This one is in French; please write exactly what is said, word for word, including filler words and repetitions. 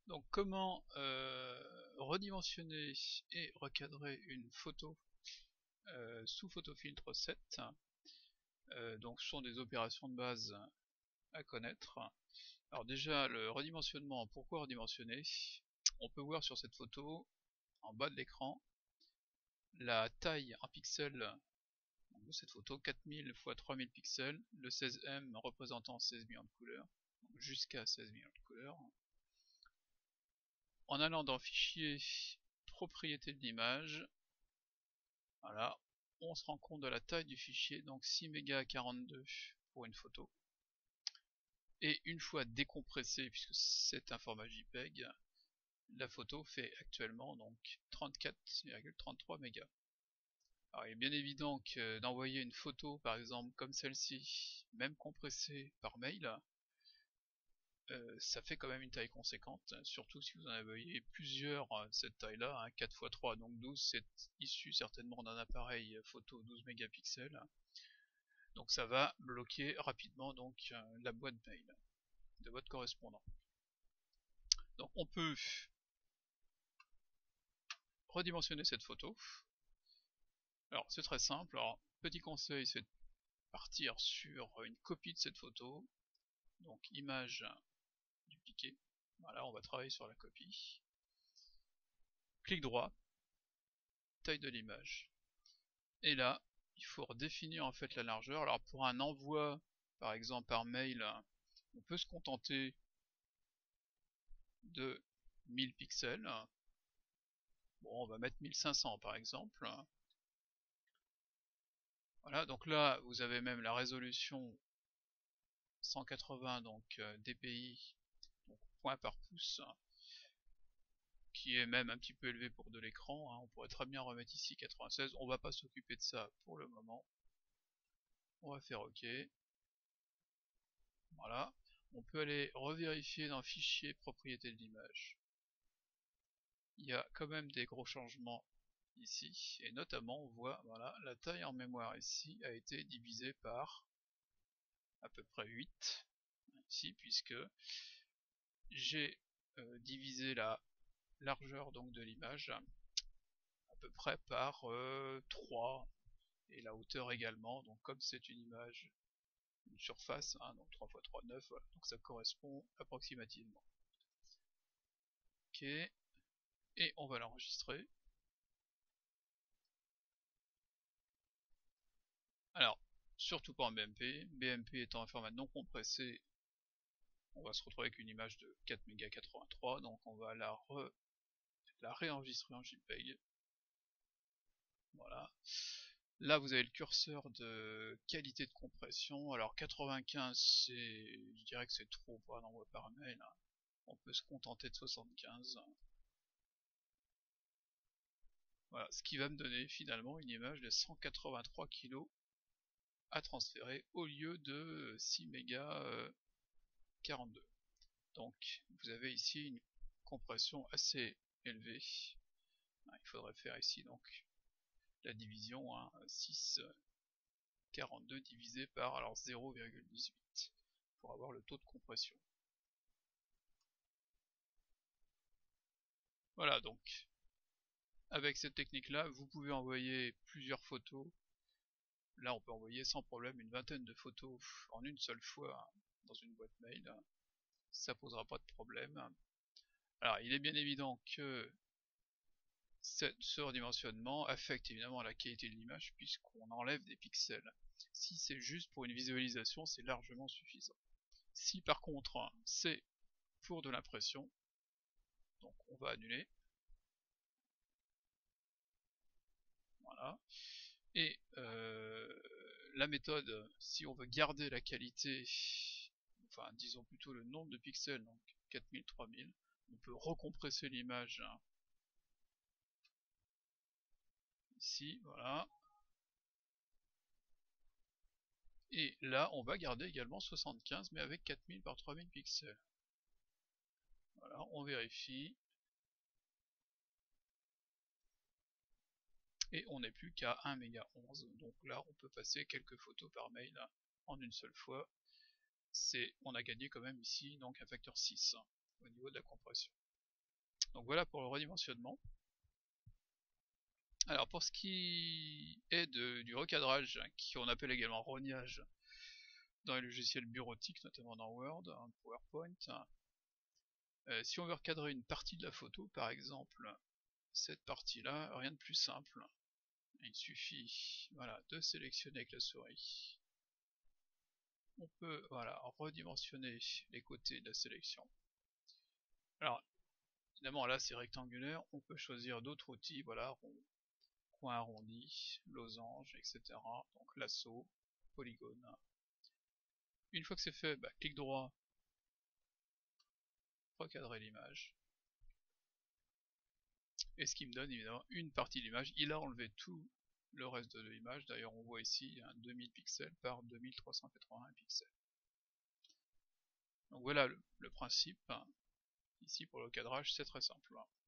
Donc comment euh, redimensionner et recadrer une photo euh, sous photofiltre sept. Euh, donc ce sont des opérations de base à connaître. Alors déjà le redimensionnement, pourquoi redimensionner? On peut voir sur cette photo en bas de l'écran la taille en pixels de cette photo, quatre mille par trois mille pixels, le seize M représentant seize millions de couleurs, jusqu'à seize millions de couleurs. En allant dans Fichier, Propriétés de l'image, voilà, on se rend compte de la taille du fichier, donc six mégas quarante-deux pour une photo. Et une fois décompressée, puisque c'est un format JPEG, la photo fait actuellement donc trente-quatre virgule trente-trois mégas. Alors il est bien évident que d'envoyer une photo par exemple comme celle-ci, même compressée par mail, euh, ça fait quand même une taille conséquente, surtout si vous en envoyez plusieurs de cette taille-là, hein, quatre fois trois, donc douze, c'est issu certainement d'un appareil photo douze mégapixels. Donc ça va bloquer rapidement donc euh, la boîte mail de votre correspondant. Donc on peut redimensionner cette photo. Alors c'est très simple. Alors petit conseil, c'est de partir sur une copie de cette photo. Donc image dupliquée. Voilà, on va travailler sur la copie. Clic droit, taille de l'image. Et là, il faut redéfinir en fait la largeur. Alors pour un envoi, par exemple par mail, on peut se contenter de mille pixels. Bon, on va mettre mille cinq cents par exemple. Voilà, donc là, vous avez même la résolution cent quatre-vingts donc euh, dpi, donc point par pouce, qui est même un petit peu élevé pour de l'écran, hein. On pourrait très bien remettre ici quatre-vingt-seize, on va pas s'occuper de ça pour le moment. On va faire OK. Voilà. On peut aller revérifier dans Fichier, Propriétés de l'image. Il y a quand même des gros changements ici, et notamment on voit, voilà, la taille en mémoire ici a été divisée par à peu près huit, ici, puisque j'ai euh, divisé la largeur donc de l'image à peu près par euh, trois, et la hauteur également, donc comme c'est une image, une surface, hein, donc trois fois trois, neuf, voilà, donc ça correspond approximativement. Ok, et on va l'enregistrer. Alors, surtout pas en B M P, B M P étant un format non compressé, on va se retrouver avec une image de quatre mégas quatre-vingt-trois, donc on va la, re, la réenregistrer en JPEG. Voilà. Là vous avez le curseur de qualité de compression. Alors quatre-vingt-quinze, c'est, je dirais que c'est trop pour un envoi par mail. On peut se contenter de soixante-quinze. Voilà, ce qui va me donner finalement une image de cent quatre-vingt-trois kilos à transférer au lieu de six mégas quarante-deux. Donc vous avez ici une compression assez élevée. Il faudrait faire ici donc la division, hein, six quarante-deux divisé par alors zéro virgule dix-huit pour avoir le taux de compression. Voilà, donc avec cette technique là vous pouvez envoyer plusieurs photos. Là on peut envoyer sans problème une vingtaine de photos en une seule fois dans une boîte mail, ça posera pas de problème. Alors il est bien évident que ce redimensionnement affecte évidemment la qualité de l'image puisqu'on enlève des pixels. Si c'est juste pour une visualisation, c'est largement suffisant. Si par contre c'est pour de l'impression, donc on va annuler. Voilà. Et euh, la méthode, si on veut garder la qualité, enfin disons plutôt le nombre de pixels, donc quatre mille, trois mille, on peut recompresser l'image ici, voilà. Et là, on va garder également soixante-quinze, mais avec quatre mille par trois mille pixels. Voilà, on vérifie. Et on n'est plus qu'à un méga onze. Donc là, on peut passer quelques photos par mail en une seule fois. C'est, on a gagné quand même ici donc un facteur six au niveau de la compression. Donc voilà pour le redimensionnement. Alors pour ce qui est de, du recadrage, qu'on appelle également rognage dans les logiciels bureautiques, notamment dans Word, hein, PowerPoint, euh, si on veut recadrer une partie de la photo par exemple, cette partie-là, rien de plus simple. Il suffit voilà, de sélectionner avec la souris. On peut voilà, redimensionner les côtés de la sélection. Alors, évidemment là c'est rectangulaire, on peut choisir d'autres outils, voilà, rond, coin arrondi, losange, et cetera. Donc lasso, polygone. Une fois que c'est fait, bah, clic droit, recadrer l'image. Et ce qui me donne évidemment une partie de l'image. Il a enlevé tout le reste de l'image. D'ailleurs on voit ici un deux mille pixels par deux mille trois cent quatre-vingt-un pixels. Donc voilà le, le principe. Ici pour le cadrage c'est très simple.